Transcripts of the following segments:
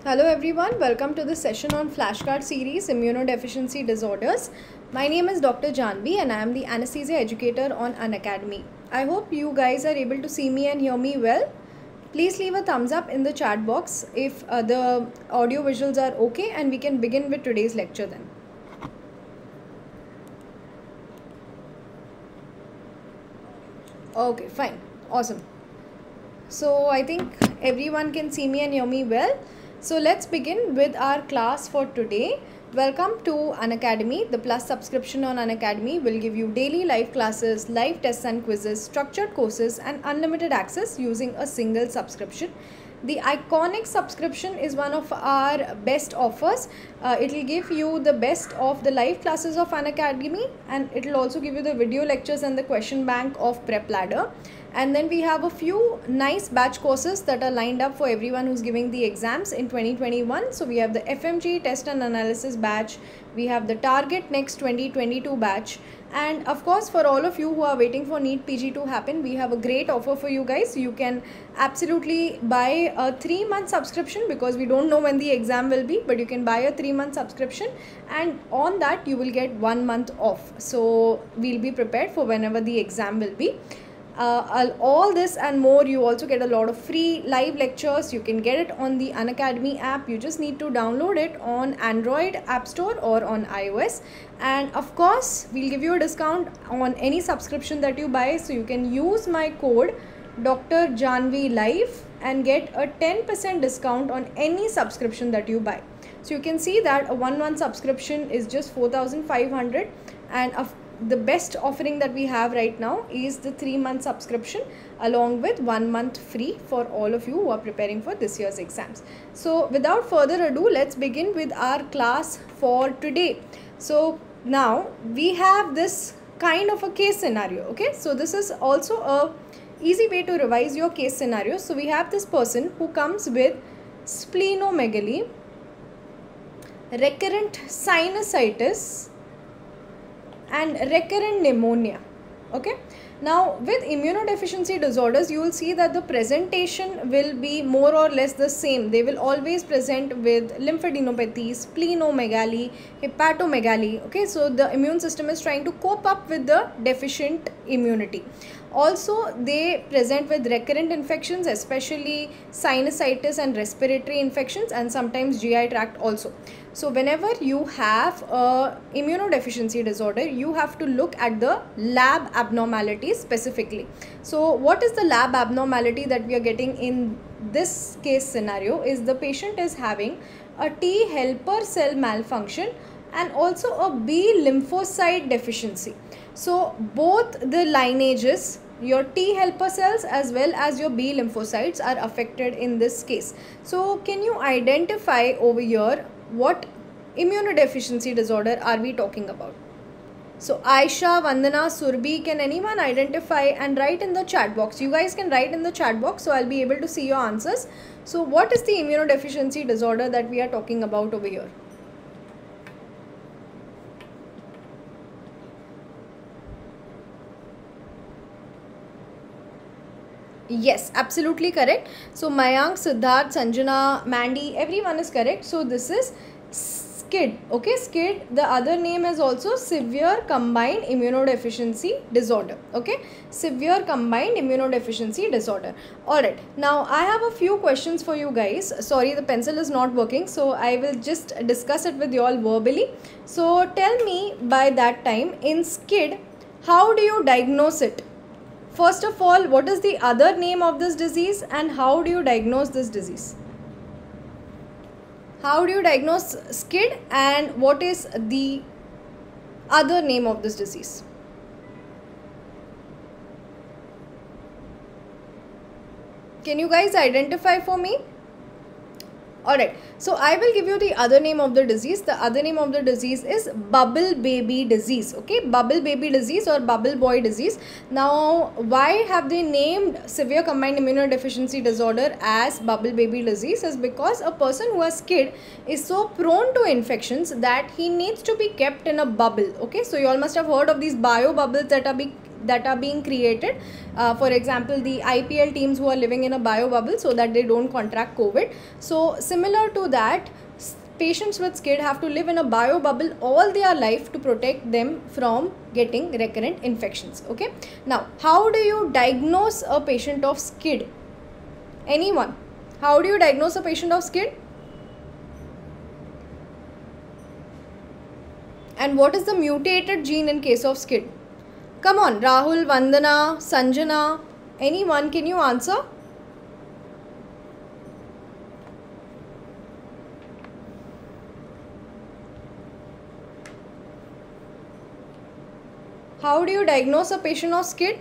Hello everyone, welcome to this session on flashcard series immunodeficiency disorders. My name is Dr. Janvi and I am the anesthesia educator on Unacademy. I hope you guys are able to see me and hear me well. Please leave a thumbs up in the chat box if the audio visuals are okay, and we can begin with today's lecture then. Okay, fine, awesome. So I think everyone can see me and hear me well. So let's begin with our class for today. Welcome to Unacademy. The Plus subscription on Unacademy will give you daily live classes, live tests and quizzes, structured courses and unlimited access using a single subscription. The iconic subscription is one of our best offers. It will give you the best of the live classes of Unacademy, and it will also give you the video lectures and the question bank of Prep Ladder. And then we have a few nice batch courses that are lined up for everyone who's giving the exams in 2021. So we have the FMG test and analysis batch, we have the Target Next 2022 batch, and of course for all of you who are waiting for NEET PG to happen, we have a great offer for you guys. You can absolutely buy a 3-month subscription because we don't know when the exam will be, but you can buy a 3-month subscription, and on that you will get 1 month off. So we'll be prepared for whenever the exam will be. All this and more, you also get a lot of free live lectures. You can get it on the Unacademy app. You just need to download it on Android App Store or on iOS, and of course we'll give you a discount on any subscription that you buy. So you can use my code Dr. Janvi Live and get a 10% discount on any subscription that you buy. So you can see that a 1-month subscription is just 4,500, and the best offering that we have right now is the 3-month subscription along with 1 month free for all of you who are preparing for this year's exams. So without further ado, let's begin with our class for today. So now we have this kind of a case scenario. Okay, so this is also a easy way to revise your case scenario. So we have this person who comes with splenomegaly, recurrent sinusitis and recurrent pneumonia. Okay, now with immunodeficiency disorders, you will see that the presentation will be more or less the same. They will always present with lymphadenopathy, splenomegaly, hepatomegaly. Okay, so the immune system is trying to cope up with the deficient immunity. Also, they present with recurrent infections, especially sinusitis and respiratory infections, and sometimes GI tract also. So whenever you have a immunodeficiency disorder, you have to look at the lab abnormalities specifically. So what is the lab abnormality that we are getting in this case scenario is the patient is having a T helper cell malfunction and also a B lymphocyte deficiency. So both the lineages, your T helper cells as well as your B lymphocytes, are affected in this case. So can you identify over here what immunodeficiency disorder are we talking about? So Aisha, Vandana, Surbhi, can anyone identify and write in the chat box? You guys can write in the chat box so I'll be able to see your answers. So what is the immunodeficiency disorder that we are talking about over here? Yes, absolutely correct. So Mayank, Siddharth, Sanjana, Mandy, everyone is correct. So this is SCID. Okay, SCID. The other name is also severe combined immunodeficiency disorder. Okay, severe combined immunodeficiency disorder. Alright, now I have a few questions for you guys. Sorry, the pencil is not working, so I will just discuss it with you all verbally. So tell me by that time, in SCID, how do you diagnose it? First of all, what is the other name of this disease and how do you diagnose this disease? How do you diagnose SCID and what is the other name of this disease? Can you guys identify for me? Alright, so I will give you the other name of the disease. The other name of the disease is bubble baby disease. Okay, bubble baby disease or bubble boy disease. Now, why have they named severe combined immunodeficiency disorder as bubble baby disease? Is because a person who has SCID is so prone to infections that he needs to be kept in a bubble. Okay, so you all must have heard of these bio bubbles that are that are being created. For example, the IPL teams who are living in a bio bubble so that they don't contract COVID. So similar to that, patients with SCID have to live in a bio bubble all their life to protect them from getting recurrent infections. Okay. Now, how do you diagnose a patient of SCID? Anyone? How do you diagnose a patient of SCID? And what is the mutated gene in case of SCID? Come on, Rahul, Vandana, Sanjana, anyone, can you answer? How do you diagnose a patient of SCID?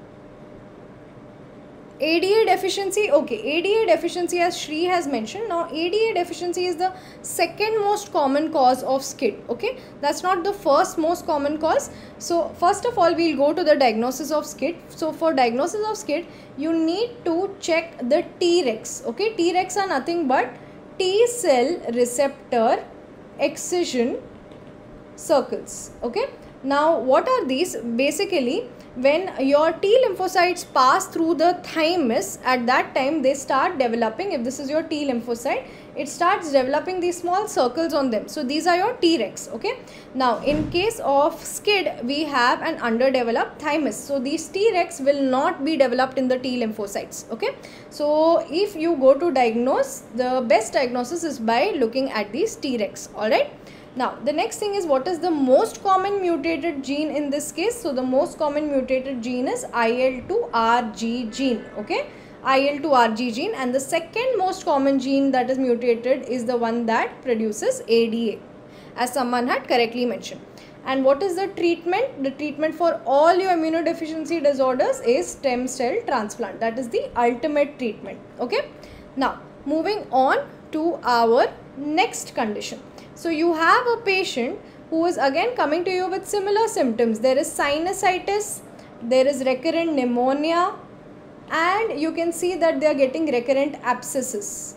ADA deficiency. Okay, ADA deficiency, as Shri has mentioned. Now, ADA deficiency is the second most common cause of SCID. Okay, that's not the first most common cause. So, first of all, we'll go to the diagnosis of SCID. So, for diagnosis of SCID, you need to check the Tregs. Okay, Tregs are nothing but T cell receptor excision circles. Okay, now what are these? Basically, when your T lymphocytes pass through the thymus, at that time they start developing, if this is your T lymphocyte, it starts developing these small circles on them. So these are your Tregs. Okay. Now in case of SCID, we have an underdeveloped thymus. So these Tregs will not be developed in the T lymphocytes. Okay. So if you go to diagnose, the best diagnosis is by looking at these Tregs. Alright. Now, the next thing is, what is the most common mutated gene in this case? So, the most common mutated gene is IL2RG gene. Okay, IL2RG gene, and the second most common gene that is mutated is the one that produces ADA, as someone had correctly mentioned. And what is the treatment? The treatment for all your immunodeficiency disorders is stem cell transplant. That is the ultimate treatment. Okay. Now, moving on to our next condition. So, you have a patient who is again coming to you with similar symptoms. There is sinusitis, there is recurrent pneumonia, and you can see that they are getting recurrent abscesses,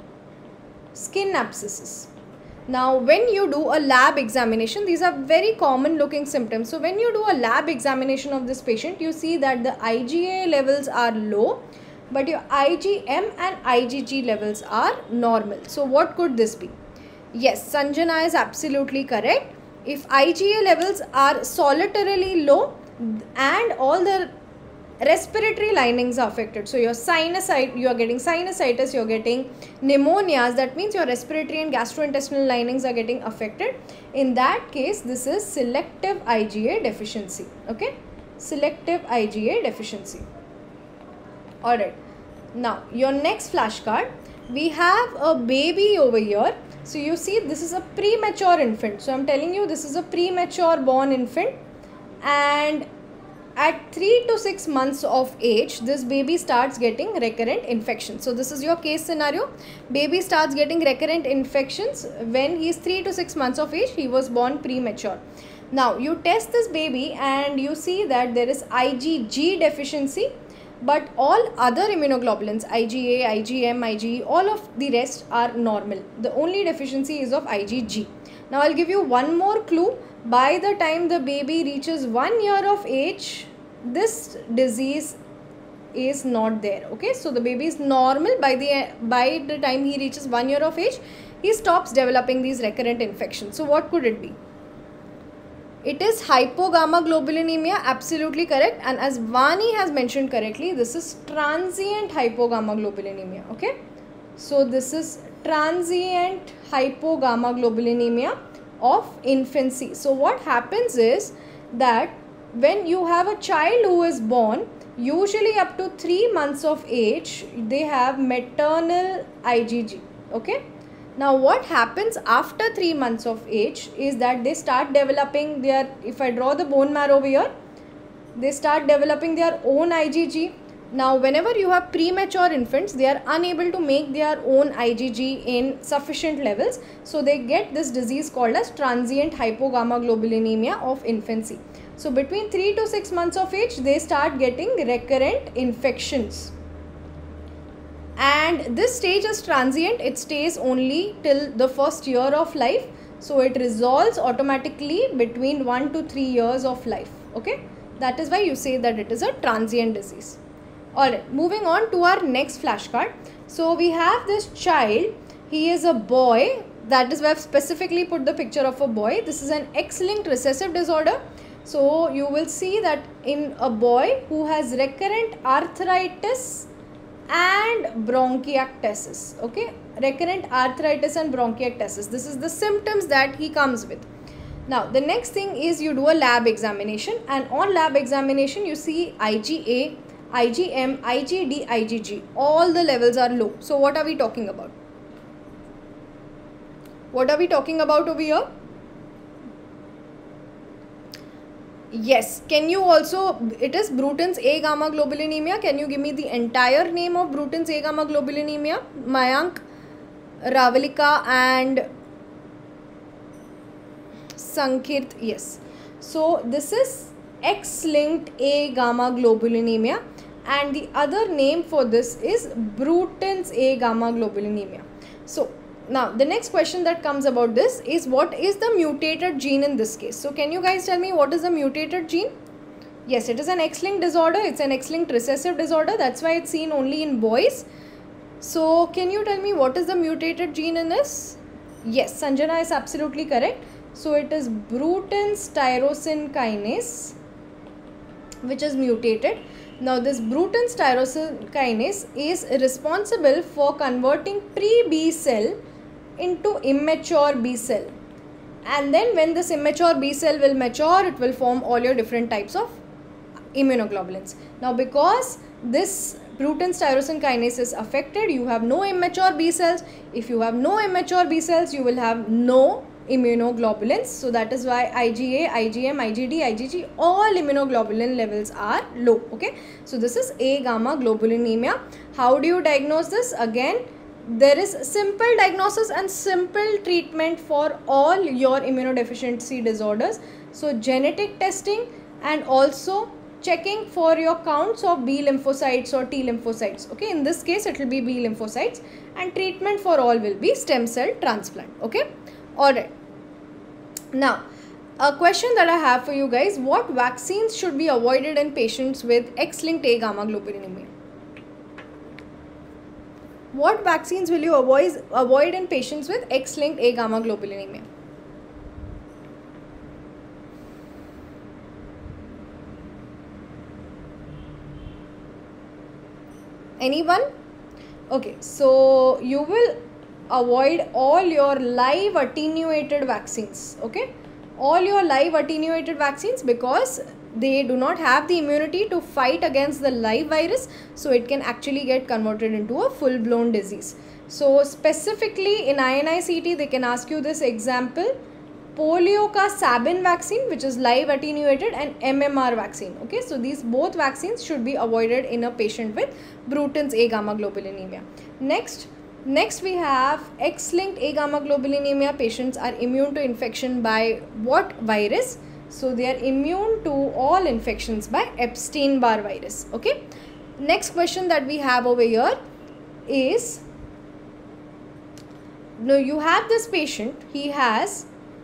skin abscesses. Now, when you do a lab examination, these are very common looking symptoms. So, when you do a lab examination of this patient, you see that the IgA levels are low, but your IgM and IgG levels are normal. So, what could this be? Yes, Sanjana is absolutely correct. If IgA levels are solitarily low and all the respiratory linings are affected, so your you are getting sinusitis, you are getting pneumonias, that means your respiratory and gastrointestinal linings are getting affected. In that case, this is selective IgA deficiency. Okay, selective IgA deficiency. Alright, now your next flashcard, we have a baby over here. So you see, this is a premature infant. So I'm telling you, this is a premature born infant, and at 3 to 6 months of age, this baby starts getting recurrent infections. So this is your case scenario. Baby starts getting recurrent infections when he is 3 to 6 months of age. He was born premature. Now you test this baby and you see that there is IgG deficiency, but all other immunoglobulins, IgA, IgM, IgE, all of the rest are normal. The only deficiency is of IgG. Now I'll give you one more clue. By the time the baby reaches 1 year of age, this disease is not there. Okay, so the baby is normal. By the time he reaches 1 year of age, he stops developing these recurrent infections. So what could it be? It is hypogammaglobulinemia, absolutely correct. And as Vani has mentioned correctly, this is transient hypogammaglobulinemia. Okay, so this is transient hypogammaglobulinemia of infancy. So what happens is that when you have a child who is born, usually up to 3 months of age, they have maternal IgG. Okay. Now what happens after 3 months of age is that they start developing their, if I draw the bone marrow over here, they start developing their own IgG. Now whenever you have premature infants, they are unable to make their own IgG in sufficient levels. So they get this disease called as transient hypogammaglobulinemia of infancy. So between 3 to 6 months of age, they start getting recurrent infections. And this stage is transient. It stays only till the first year of life. So it resolves automatically between 1 to 3 years of life. Okay. That is why you say that it is a transient disease. Alright, moving on to our next flashcard. So we have this child, he is a boy, that is why I have specifically put the picture of a boy. This is an X-linked recessive disorder. So you will see that in a boy who has recurrent arthritis and bronchiectasis. Okay, recurrent arthritis and bronchiectasis. This is the symptoms that he comes with. Now the next thing is you do a lab examination, and on lab examination you see IgA, IgM, IgD, IgG. All the levels are low. So what are we talking about? What are we talking about over here? Yes, can you also, it is Bruton's A gamma globulinemia. Can you give me the entire name of Bruton's A gamma globulinemia? Mayank, Ravalika and Sankirt. Yes. So this is X-linked A gamma globulinemia, and the other name for this is Bruton's A gamma globulinemia. So now the next question that comes about this is, what is the mutated gene in this case? So can you guys tell me what is the mutated gene? Yes, it is an X-linked disorder. It's an X-linked recessive disorder. That's why it's seen only in boys. So can you tell me what is the mutated gene in this? Yes, Sanjana is absolutely correct. So it is Bruton's tyrosine kinase which is mutated. Now this Bruton's tyrosine kinase is responsible for converting pre-B cell into immature B cell, and then when this immature B cell will mature, it will form all your different types of immunoglobulins. Now because this Bruton's tyrosine kinase is affected, you have no immature B cells. If you have no immature B cells, you will have no immunoglobulins. So that is why IgA, IgM, IgD, IgG, all immunoglobulin levels are low. Okay, so this is A gamma globulinemia. How do you diagnose this? Again, there is simple diagnosis and simple treatment for all your immunodeficiency disorders. So genetic testing and also checking for your counts of B lymphocytes or T lymphocytes. Okay, in this case it will be B lymphocytes, and treatment for all will be stem cell transplant. Okay, alright. Now a question that I have for you guys, what vaccines should be avoided in patients with X-linked A gamma globulinemia? What vaccines will you avoid in patients with X-linked A gamma globulinemia? Anyone? Okay, so you will avoid all your live attenuated vaccines. Okay, all your live attenuated vaccines, because they do not have the immunity to fight against the live virus, so it can actually get converted into a full-blown disease. So specifically in INI-CT they can ask you this example: polio ka Sabin vaccine, which is live attenuated, and MMR vaccine. Okay, so these both vaccines should be avoided in a patient with Bruton's A gamma globulinemia. Next we have X-linked A gamma globulinemia. Patients are immune to infection by what virus? So they are immune to all infections by Epstein-Barr virus. Okay, next question that we have over here is, now you have this patient, he has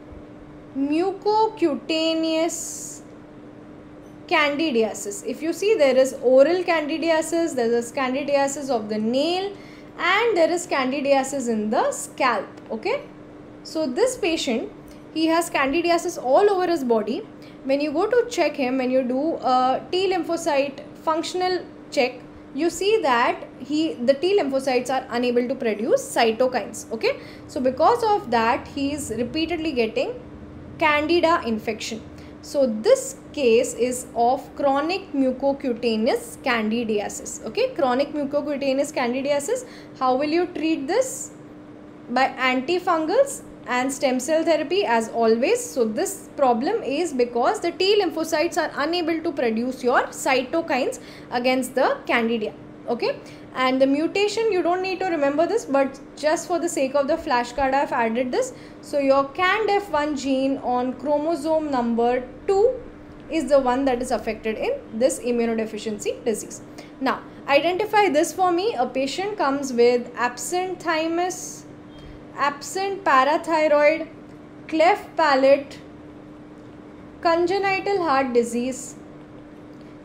mucocutaneous candidiasis. If you see, there is oral candidiasis, there is candidiasis of the nail, and there is candidiasis in the scalp. Okay, so this patient, he has candidiasis all over his body. When you go to check him, when you do a T lymphocyte functional check, you see that the T lymphocytes are unable to produce cytokines. Okay, so because of that, he is repeatedly getting candida infection. So this case is of chronic mucocutaneous candidiasis. Okay, chronic mucocutaneous candidiasis. How will you treat this? By antifungals and stem cell therapy as always. So this problem is because the T lymphocytes are unable to produce your cytokines against the candida. Okay, and the mutation, you don't need to remember this, but just for the sake of the flashcard I have added this. So your CANDF1 gene on chromosome number 2 is the one that is affected in this immunodeficiency disease. Now identify this for me. A patient comes with absent thymus, absent parathyroid, cleft palate, congenital heart disease,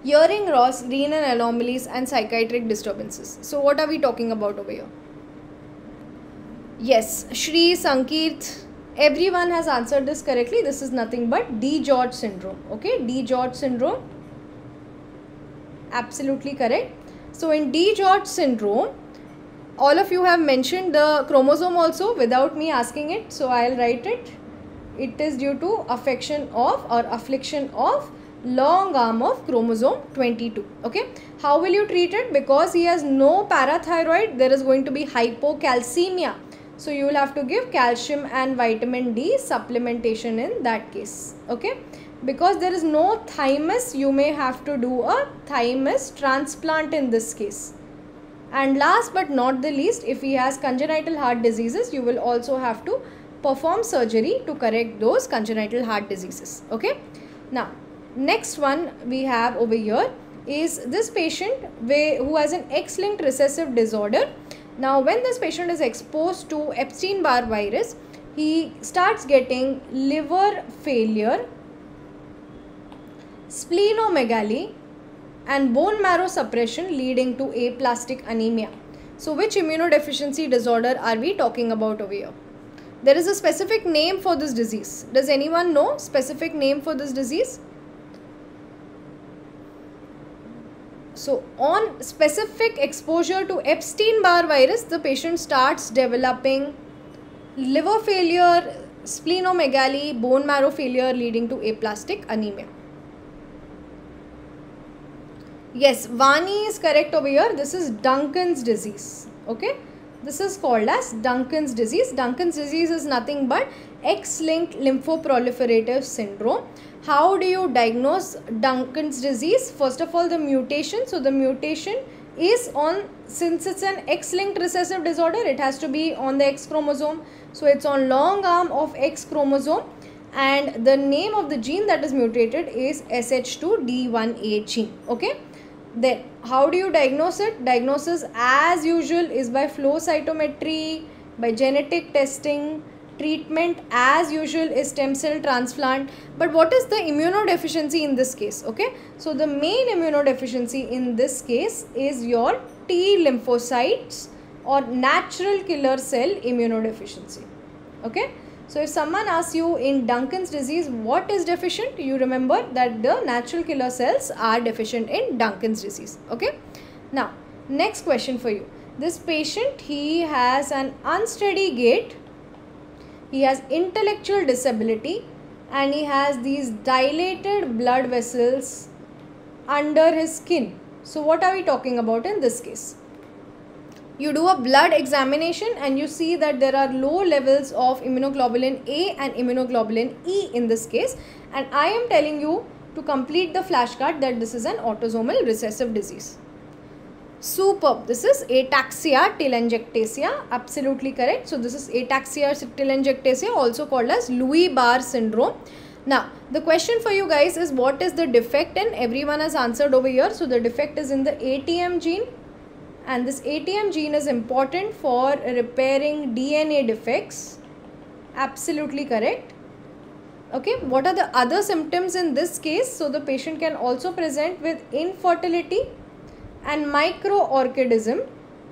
hearing loss, renal anomalies, and psychiatric disturbances. So what are we talking about over here? Yes, Shri, Sankeet, everyone has answered this correctly. This is nothing but DiGeorge syndrome. Okay, DiGeorge syndrome. Absolutely correct. So in DiGeorge syndrome, all of you have mentioned the chromosome also without me asking it. So I'll write it. It is due to affliction of long arm of chromosome 22. Okay, how will you treat it? Because he has no parathyroid, there is going to be hypocalcemia. So you will have to give calcium and vitamin D supplementation in that case. Okay, because there is no thymus, you may have to do a thymus transplant in this case. And last but not the least, if he has congenital heart diseases, you will also have to perform surgery to correct those congenital heart diseases. Okay, now next one we have over here is this patient who has an X-linked recessive disorder. Now when this patient is exposed to Epstein-Barr virus, he starts getting liver failure, splenomegaly, and bone marrow suppression leading to aplastic anemia. So which immunodeficiency disorder are we talking about over here? There is a specific name for this disease. Does anyone know specific name for this disease? So on specific exposure to Epstein-Barr virus, the patient starts developing liver failure, splenomegaly, bone marrow failure leading to aplastic anemia. Yes, Vani is correct over here. This is Duncan's disease. Okay, this is called as Duncan's disease. Duncan's disease is nothing but X-linked lymphoproliferative syndrome. How do you diagnose Duncan's disease? First of all, the mutation. So the mutation is on, since it's an X-linked recessive disorder, it has to be on the X chromosome. So it's on long arm of X chromosome, and the name of the gene that is mutated is SH2D1A gene. Okay. Then how do you diagnose it? Diagnosis as usual is by flow cytometry, by genetic testing. Treatment as usual is stem cell transplant. But what is the immunodeficiency in this case? Okay, so the main immunodeficiency in this case is your T lymphocytes or natural killer cell immunodeficiency. Okay, so if someone asks you in Duncan's disease what is deficient, you remember that the natural killer cells are deficient in Duncan's disease. Okay, now next question for you. This patient, he has an unsteady gait, he has intellectual disability, and he has these dilated blood vessels under his skin. So what are we talking about in this case? You do a blood examination and you see that there are low levels of immunoglobulin A and immunoglobulin E in this case, and I am telling you to complete the flashcard that this is an autosomal recessive disease. Superb. This is ataxia telangiectasia. Absolutely correct. So this is ataxia telangiectasia, also called as Lewy Body syndrome. Now the question for you guys is, what is the defect in? Everyone has answered over here. So the defect is in the ATM gene, and this ATM gene is important for repairing DNA defects. Absolutely correct. Okay, what are the other symptoms in this case? So the patient can also present with infertility and microorchidism.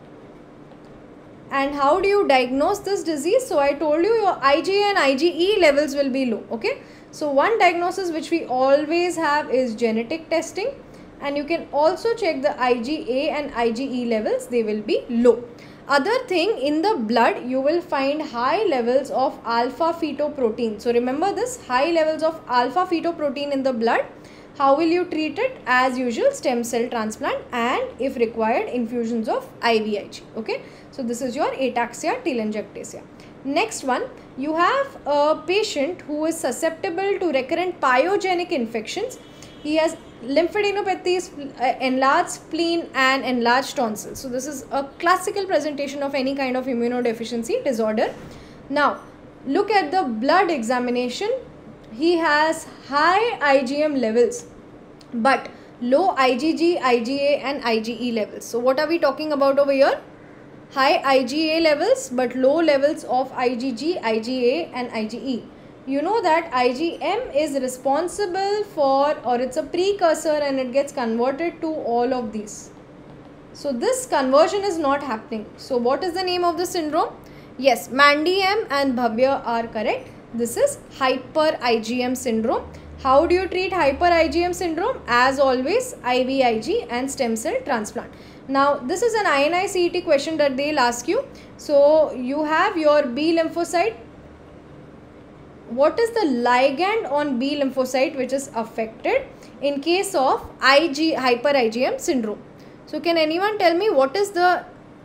And how do you diagnose this disease? So I told you your IgA and IgE levels will be low. Okay, so one diagnosis which we always have is genetic testing, and you can also check the IgA and IgE levels, they will be low. Other thing, in the blood you will find high levels of alpha fetoprotein. So remember this, high levels of alpha fetoprotein in the blood. How will you treat it? As usual, stem cell transplant, and if required, infusions of IVIG. Okay, so this is your ataxia telangiectasia. Next one, you have a patient who is susceptible to recurrent pyogenic infections. He has lymphadenopathies, enlarged spleen, and enlarged tonsils. So this is a classical presentation of any kind of immunodeficiency disorder. Now look at the blood examination. He has high IgM levels but low IgG, IgA and IgE levels. So what are we talking about over here? High IgA levels but low levels of IgG, IgA and IgE. you know that IgM is responsible for, or it's a precursor and it gets converted to all of these. So this conversion is not happening. So what is the name of the syndrome? Yes, Mandy M and Bhavya are correct. This is hyper IgM syndrome. How do you treat hyper IgM syndrome? As always, IVIG and stem cell transplant. Now this is an INI CET question that they'll ask you. So you have your B lymphocyte. What is the ligand on B lymphocyte which is affected in case of hyper IgM syndrome? So can anyone tell me what is the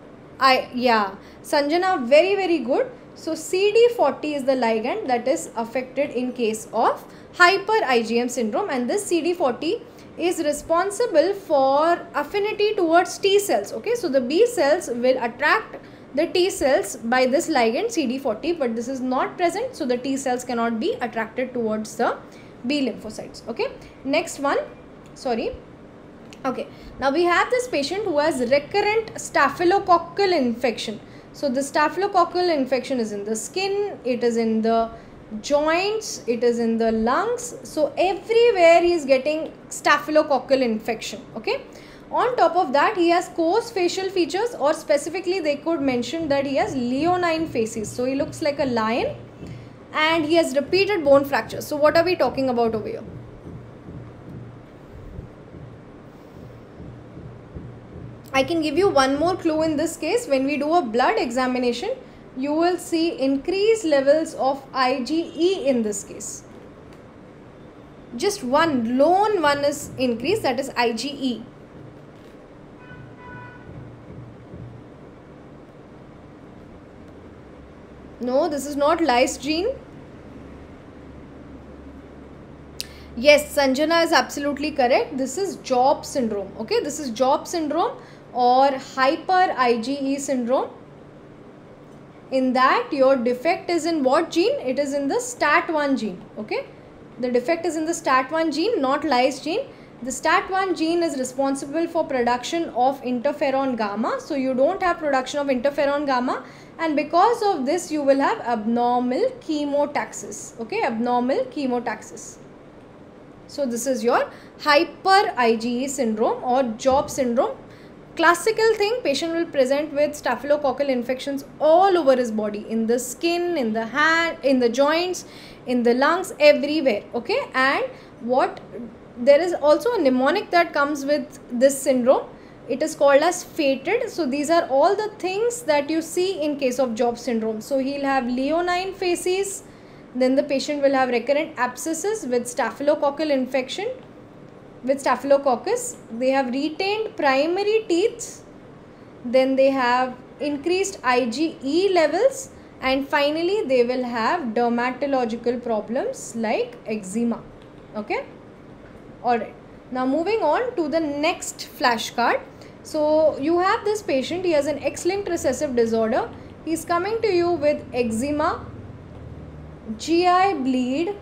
Sanjana, very good. So CD40 is the ligand that is affected in case of hyper IgM syndrome, and this CD40 is responsible for affinity towards T cells. Okay, so the B cells will attract the T cells by this ligand CD40, but this is not present, so the T cells cannot be attracted towards the B lymphocytes. Okay, next one, sorry. Okay, now we have this patient who has recurrent staphylococcal infection. So the staphylococcal infection is in the skin, it is in the joints, it is in the lungs. So everywhere he is getting staphylococcal infection. Okay, on top of that he has coarse facial features, or specifically they could mention that he has leonine faces. So he looks like a lion and he has repeated bone fractures. So what are we talking about over here? I can give you one more clue in this case. When we do a blood examination, you will see increased levels of IgE in this case. Just one lone one is increased, that is IgE. No, this is not lysogene. Yes, Sanjana is absolutely correct. This is Job syndrome. Okay, this is Job syndrome or hyper IgE syndrome. In that your defect is in what gene? It is in the STAT1 gene. Okay, the defect is in the STAT1 gene, not lyse gene. The STAT1 gene is responsible for production of interferon gamma. So you don't have production of interferon gamma, and because of this you will have abnormal chemotaxis. Okay, abnormal chemotaxis. So this is your hyper IgE syndrome or Job syndrome. Classical thing, patient will present with staphylococcal infections all over his body, in the skin, in the hand, in the joints, in the lungs, everywhere. Okay, and there is also a mnemonic that comes with this syndrome. It is called as fated. So these are all the things that you see in case of Job syndrome. So he'll have leonine facies, then the patient will have recurrent abscesses with staphylococcal infection. With staphylococcus, they have retained primary teeth, then they have increased IgE levels, and finally they will have dermatological problems like eczema. Okay, alright, now moving on to the next flashcard. So you have this patient, he has an X-linked recessive disorder. He is coming to you with eczema, GI bleed,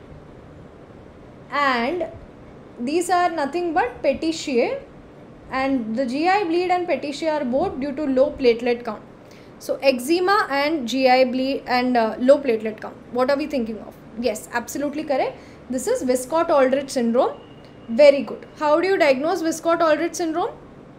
and these are nothing but petechiae, and the GI bleed and petechiae are both due to low platelet count. So eczema and GI bleed and low platelet count. What are we thinking of? Yes, absolutely correct. This is Wiskott-Aldrich syndrome. Very good. How do you diagnose Wiskott-Aldrich syndrome?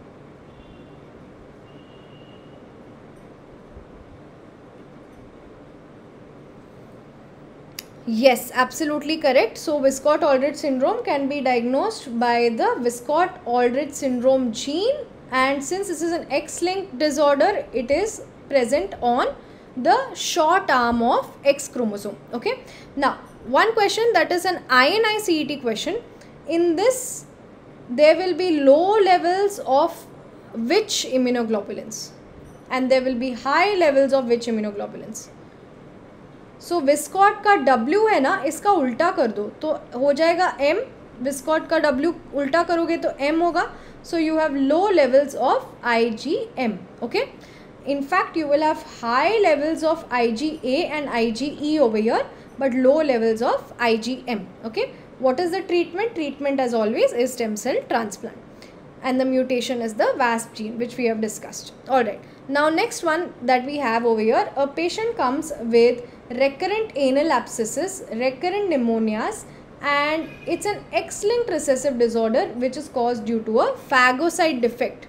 Yes, absolutely correct. So Wiskott-Aldrich syndrome can be diagnosed by the Wiskott-Aldrich syndrome gene, and since this is an X-linked disorder, it is present on the short arm of X chromosome. Okay, now one question that is an INI CET question. In this there will be low levels of which immunoglobulins and there will be high levels of which immunoglobulins. So Wiskott का W है ना, इसका उल्टा कर दो तो हो जाएगा M. विस्कॉट का W उल्टा करोगे तो M होगा. So you have low levels of IgM. Okay, in fact you will have high levels of IgA and IgE over here, but low levels of IgM. Okay, what is the treatment? Treatment as always is stem cell transplant. and the mutation is the VASP gene, which we have discussed. Alright, now next one that we have over here, a patient comes with recurrent anal abscesses, recurrent pneumonias, and it's an X-linked recessive disorder which is caused due to a phagocyte defect.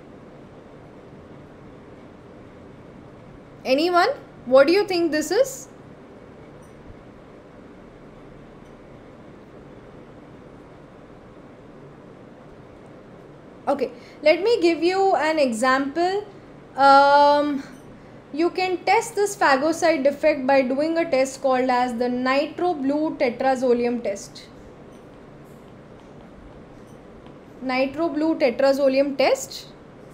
Anyone? What do you think this is? Okay, let me give you an example. You can test this phagocyte defect by doing a test called as the nitro blue tetrazolium test. Nitro blue tetrazolium test.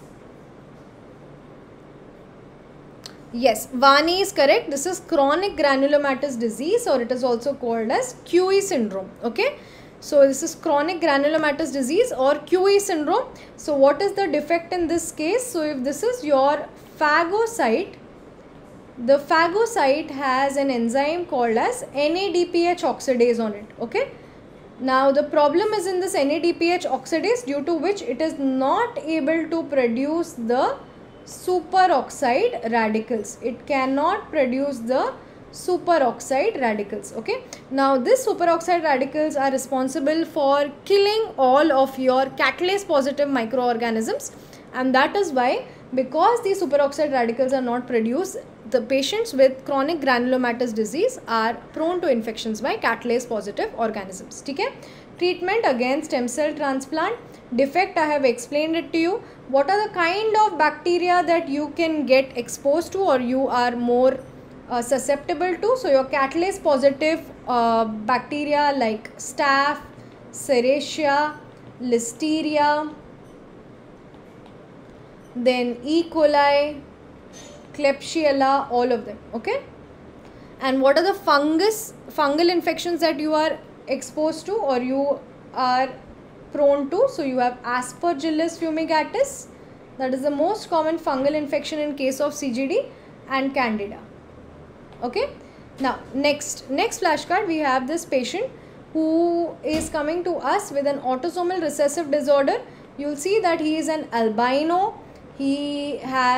Yes, Vani is correct. This is chronic granulomatous disease, or it is also called as QE syndrome. Okay. So this is chronic granulomatous disease or QE syndrome. So what is the defect in this case? So if this is your phagocyte, the phagocyte has an enzyme called as NADPH oxidase on it. Okay. Now the problem is in this NADPH oxidase, due to which it is not able to produce the superoxide radicals. It cannot produce the superoxide radicals. Okay, now this superoxide radicals are responsible for killing all of your catalase positive microorganisms, and that is why, because these superoxide radicals are not produced, the patients with chronic granulomatous disease are prone to infections by catalase positive organisms. Okay, treatment again, stem cell transplant. Defect, I have explained it to you. What are the kind of bacteria that you can get exposed to or you are more susceptible to? So your catalase positive bacteria like staph, serratia, listeria, then E. coli, Klebsiella, all of them. Okay, and what are the fungal infections that you are exposed to or you are prone to? So you have Aspergillus fumigatus, that is the most common fungal infection in case of CGD, and Candida. Okay, now next flashcard, we have this patient who is coming to us with an autosomal recessive disorder. You'll see that he is an albino. He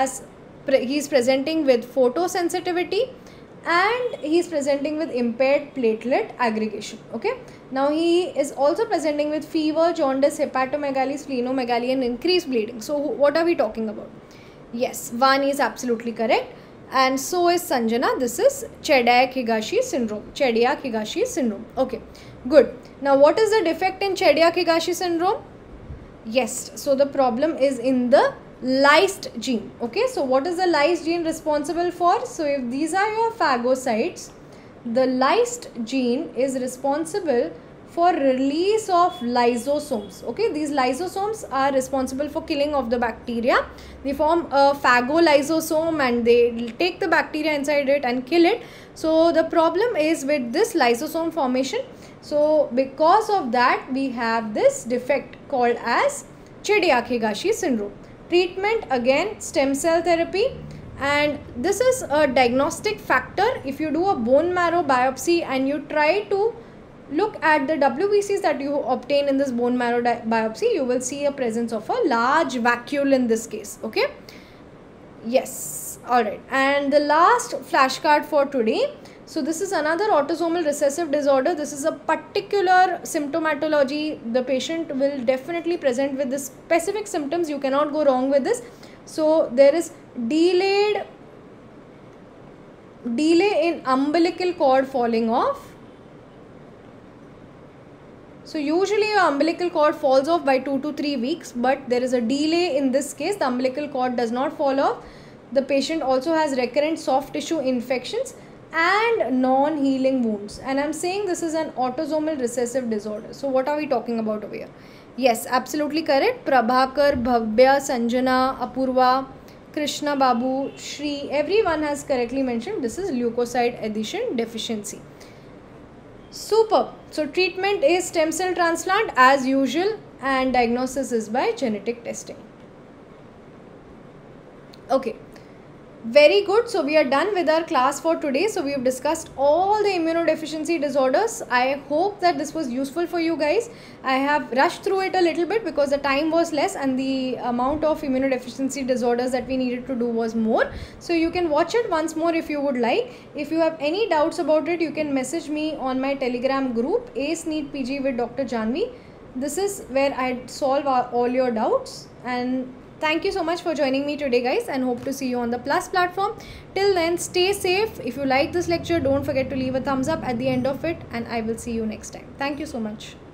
is presenting with photosensitivity and he is presenting with impaired platelet aggregation. Okay, now he is also presenting with fever, jaundice, hepatomegaly, splenomegaly, and increased bleeding. So what are we talking about? Yes, Vani is absolutely correct, and so is Sanjana. This is Chediak-Higashi syndrome. Chediak-Higashi syndrome. Okay, good. Now what is the defect in Chediak-Higashi syndrome? Yes, so the problem is in the lysed gene. Okay, so what is the lysed gene responsible for? So if these are your phagocytes, the lysed gene is responsible for release of lysosomes. Okay, these lysosomes are responsible for killing of the bacteria. They form a phagolysosome and they take the bacteria inside it and kill it. So the problem is with this lysosome formation. So because of that, we have this defect called as Chediak-Higashi syndrome. Treatment again, stem cell therapy, and this is a diagnostic factor. If you do a bone marrow biopsy and you try to look at the WBCs that you obtain in this bone marrow biopsy, you will see a presence of a large vacuole in this case. Okay, yes, alright, and the last flashcard for today. So this is another autosomal recessive disorder. This is a particular symptomatology. The patient will definitely present with the specific symptoms. You cannot go wrong with this. So there is delay in umbilical cord falling off. So usually your umbilical cord falls off by 2 to 3 weeks, but there is a delay in this case. The umbilical cord does not fall off. The patient also has recurrent soft tissue infections and non-healing wounds, and I'm saying this is an autosomal recessive disorder. So what are we talking about over here? Yes, absolutely correct. Prabhakar, Bhavya, Sanjana, Apurva, Krishna Babu, Shri, everyone has correctly mentioned this is leukocyte adhesion deficiency. Superb. So treatment is stem cell transplant as usual, and diagnosis is by genetic testing. Okay. Very good. So we are done with our class for today. So we have discussed all the immunodeficiency disorders. I hope that this was useful for you guys. I have rushed through it a little bit because the time was less and the amount of immunodeficiency disorders that we needed to do was more. So you can watch it once more if you would like. If you have any doubts about it, you can message me on my Telegram group, ACE NEET PG with Dr. Janvi. This is where I solve all your doubts. And thank you so much for joining me today, guys, and hope to see you on the Plus platform. Till then, stay safe. If you like this lecture, don't forget to leave a thumbs up at the end of it, and I will see you next time. Thank you so much.